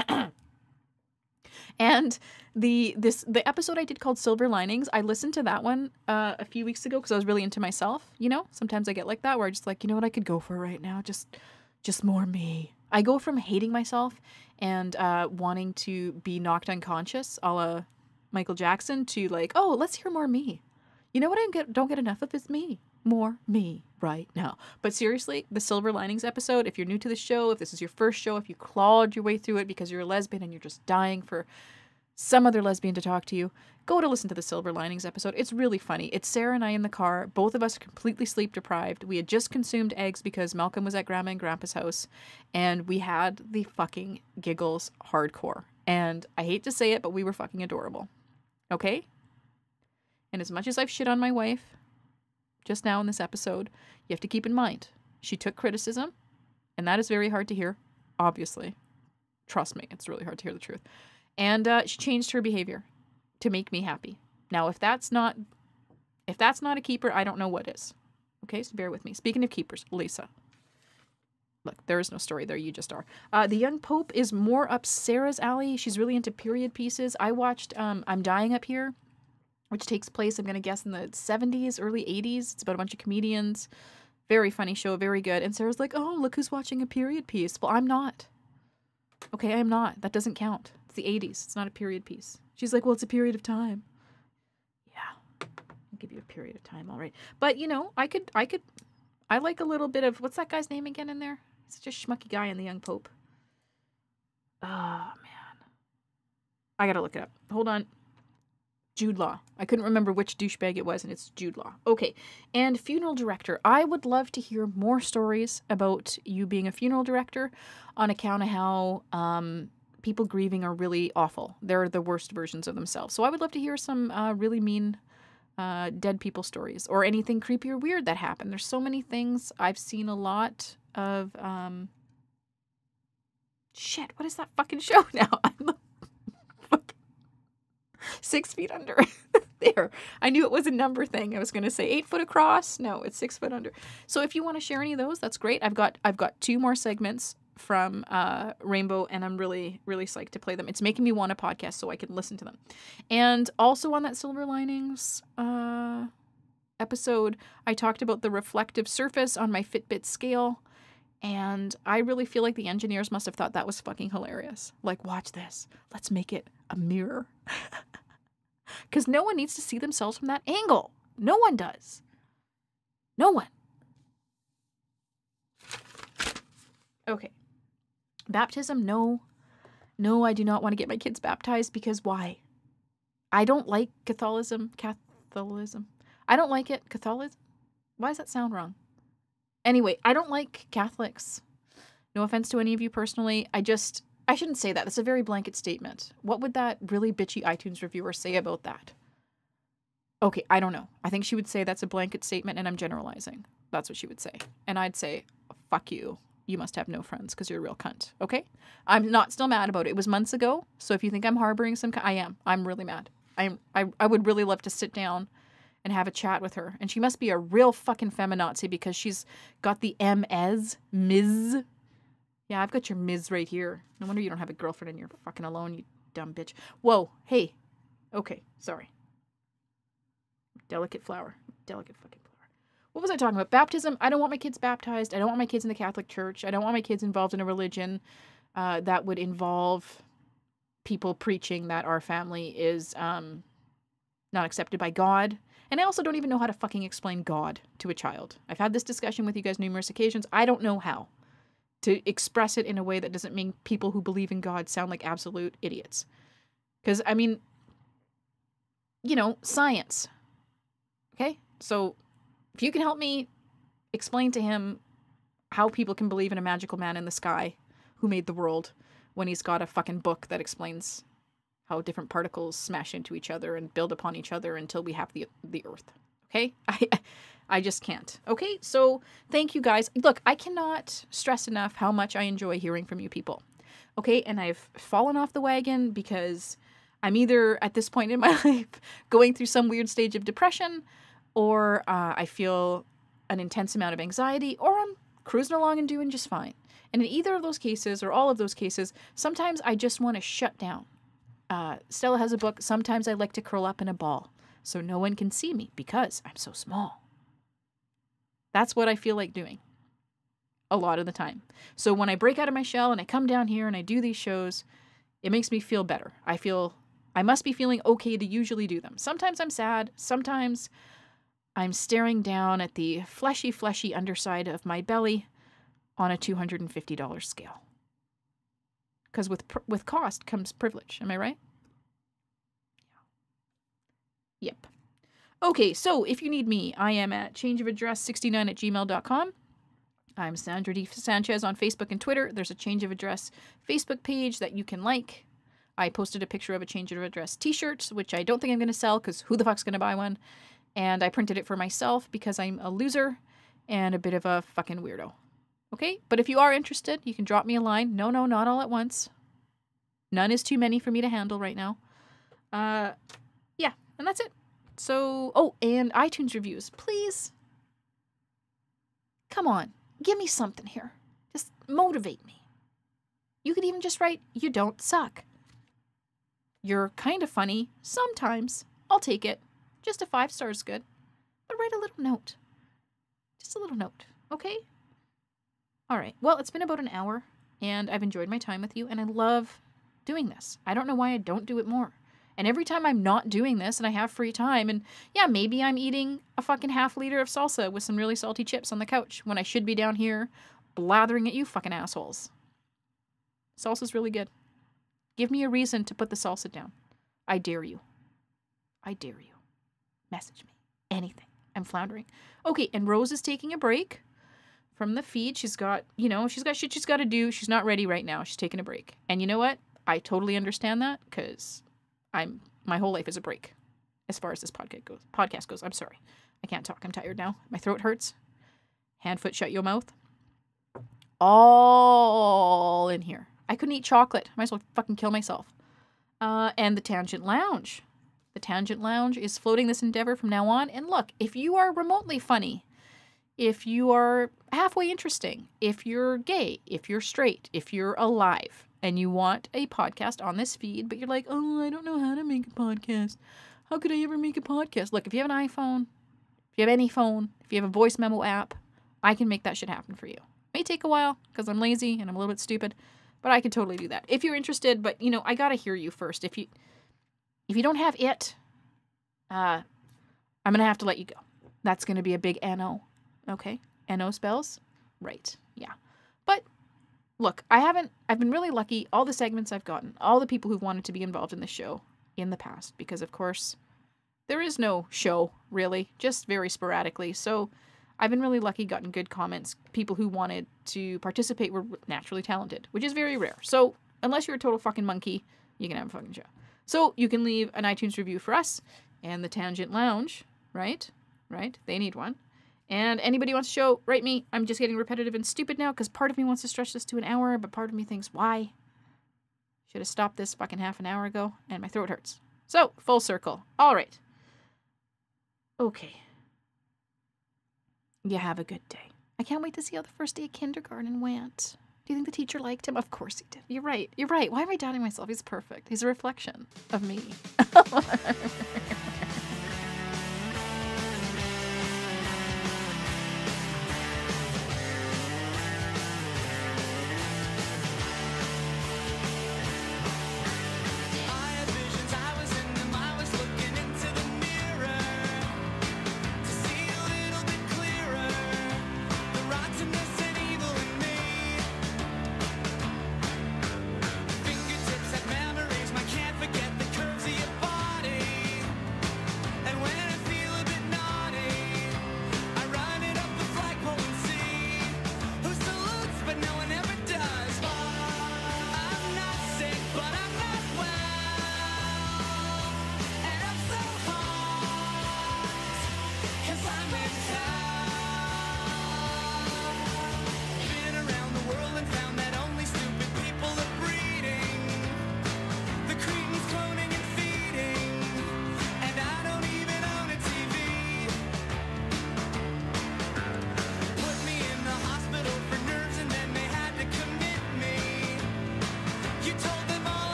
And the this the episode I did called Silver Linings, I listened to that one uh, a few weeks ago because I was really into myself. You know, sometimes I get like that where I just like, you know what I could go for right now? Just, just more me. I go from hating myself and uh, wanting to be knocked unconscious, a la Michael Jackson, to like, oh, let's hear more me. You know what I get, don't get enough of is me. More me right now. But seriously, the Silver Linings episode, if you're new to the show, if this is your first show, if you clawed your way through it because you're a lesbian and you're just dying for some other lesbian to talk to you, go to listen to the Silver Linings episode. It's really funny. It's Sarah and I in the car. Both of us are completely sleep deprived. We had just consumed eggs because Malcolm was at Grandma and Grandpa's house, and we had the fucking giggles hardcore. And I hate to say it, but we were fucking adorable. Okay? And as much as I've shit on my wife just now in this episode, you have to keep in mind, she took criticism, and that is very hard to hear, obviously. Trust me, it's really hard to hear the truth. And uh, she changed her behavior to make me happy. Now, if that's not, if that's not a keeper, I don't know what is. Okay, so bear with me. Speaking of keepers, Lisa. Look, there is no story there, you just are. Uh, the Young Pope is more up Sarah's alley. She's really into period pieces. I watched um, I'm Dying Up Here, which takes place, I'm going to guess, in the seventies, early eighties. It's about a bunch of comedians. Very funny show, very good. And Sarah's like, oh, look who's watching a period piece. Well, I'm not. Okay, I'm not. That doesn't count. It's the eighties. It's not a period piece. She's like, well, it's a period of time. Yeah, I'll give you a period of time, all right. But, you know, I could, I could, I like a little bit of, what's that guy's name again in there? Such a schmucky guy in The Young Pope. Oh, man. I gotta look it up. Hold on. Jude Law. I couldn't remember which douchebag it was, and it's Jude Law. Okay. And funeral director. I would love to hear more stories about you being a funeral director on account of how um, people grieving are really awful. They're the worst versions of themselves. So I would love to hear some uh, really mean uh, dead people stories or anything creepy or weird that happened. There's so many things. I've seen a lot of... Um... Shit, what is that fucking show now? I'm Six feet under. There. I knew it was a number thing. I was going to say eight foot across. No, it's six foot under. So if you want to share any of those, that's great. I've got I've got two more segments from uh, Rainbow, and I'm really, really psyched to play them. It's making me want a podcast so I can listen to them. And also on that Silver Linings uh, episode, I talked about the reflective surface on my Fitbit scale. And I really feel like the engineers must have thought that was fucking hilarious. Like, watch this. Let's make it a mirror. Because no one needs to see themselves from that angle. No one does. No one. Okay. Baptism, no. No, I do not want to get my kids baptized because why? I don't like Catholicism. Catholicism. I don't like it. Catholicism? Why does that sound wrong? Anyway, I don't like Catholics. No offense to any of you personally. I just, I shouldn't say that. That's a very blanket statement. What would that really bitchy iTunes reviewer say about that? Okay, I don't know. I think she would say that's a blanket statement and I'm generalizing. That's what she would say. And I'd say, fuck you. You must have no friends because you're a real cunt. Okay? I'm not still mad about it. It was months ago. So if you think I'm harboring some, I am. I'm really mad. I'm, I, I would really love to sit down and have a chat with her. And she must be a real fucking feminazi because she's got the M as Miz. Yeah, I've got your Miz right here. No wonder you don't have a girlfriend and you're fucking alone, you dumb bitch. Whoa, hey. Okay, sorry. Delicate flower. Delicate fucking flower. What was I talking about? Baptism. I don't want my kids baptized. I don't want my kids in the Catholic Church. I don't want my kids involved in a religion uh, that would involve people preaching that our family is um, not accepted by God. And I also don't even know how to fucking explain God to a child. I've had this discussion with you guys numerous occasions. I don't know how to express it in a way that doesn't make people who believe in God sound like absolute idiots. Because, I mean, you know, science. Okay? So, if you can help me explain to him how people can believe in a magical man in the sky who made the world when he's got a fucking book that explains how different particles smash into each other and build upon each other until we have the the earth. Okay? I I just can't. Okay, so thank you guys. Look, I cannot stress enough how much I enjoy hearing from you people. Okay, and I've fallen off the wagon because I'm either at this point in my life going through some weird stage of depression, or uh, I feel an intense amount of anxiety, or I'm cruising along and doing just fine. And in either of those cases, or all of those cases, sometimes I just want to shut down. Uh, Stella has a book, sometimes I like to curl up in a ball so no one can see me because I'm so small. That's what I feel like doing a lot of the time. So when I break out of my shell and I come down here and I do these shows, it makes me feel better. I feel I must be feeling okay to usually do them. Sometimes I'm sad. Sometimes I'm staring down at the fleshy, fleshy underside of my belly on a two hundred fifty dollars scale. Because with pr- with cost comes privilege. Am I right? Yep. Okay, so if you need me, I am at changeofaddress sixty-nine at gmail dot com. I'm Sandra D. Sanchez on Facebook and Twitter. There's a Change of Address Facebook page that you can like. I posted a picture of a Change of Address t-shirt, which I don't think I'm going to sell because who the fuck's going to buy one? And I printed it for myself because I'm a loser and a bit of a fucking weirdo. Okay? But if you are interested, you can drop me a line. No, no, not all at once. None is too many for me to handle right now. Uh, yeah, and that's it. So, oh, and iTunes reviews. Please. Come on. Give me something here. Just motivate me. You could even just write, you don't suck. You're kind of funny. Sometimes. I'll take it. Just a five star's good. But write a little note. Just a little note. Okay? All right. Well, it's been about an hour, and I've enjoyed my time with you, and I love doing this. I don't know why I don't do it more. And every time I'm not doing this and I have free time, and yeah, maybe I'm eating a fucking half liter of salsa with some really salty chips on the couch when I should be down here blathering at you fucking assholes. Salsa's really good. Give me a reason to put the salsa down. I dare you. I dare you. Message me. Anything. I'm floundering. Okay, and Rose is taking a break from the feed. She's got, you know, she's got shit she's got to do. She's not ready right now. She's taking a break. And you know what? I totally understand that because I'm my whole life is a break as far as this podcast goes. Podcast goes. I'm sorry. I can't talk. I'm tired now. My throat hurts. Hand, foot, shut your mouth. All in here. I couldn't eat chocolate. Might as well fucking kill myself. Uh, and the Tangent Lounge. The Tangent Lounge is floating this endeavor from now on. And look, if you are remotely funny, if you are halfway interesting, if you're gay, if you're straight, if you're alive, and you want a podcast on this feed, but you're like, oh, I don't know how to make a podcast. How could I ever make a podcast? Look, if you have an iPhone, if you have any phone, if you have a voice memo app, I can make that shit happen for you. It may take a while because I'm lazy and I'm a little bit stupid, but I can totally do that. If you're interested, but, you know, I gotta hear you first. If you if you don't have it, uh, I'm gonna have to let you go. That's gonna be a big N O. Okay? N O spells? Right. Yeah. But look, I haven't, I've been really lucky. All the segments I've gotten, all the people who've wanted to be involved in the show in the past, because of course, there is no show, really, just very sporadically. So I've been really lucky, gotten good comments. People who wanted to participate were naturally talented, which is very rare. So unless you're a total fucking monkey, you can have a fucking show. So you can leave an iTunes review for us and the Tangent Lounge, right? Right? They need one. And anybody wants to show, write me. I'm just getting repetitive and stupid now because part of me wants to stretch this to an hour, but part of me thinks, why? Should have stopped this fucking half an hour ago, and my throat hurts. So, full circle. All right. Okay. You have a good day. I can't wait to see how the first day of kindergarten went. Do you think the teacher liked him? Of course he did. You're right. You're right. Why am I doubting myself? He's perfect. He's a reflection of me.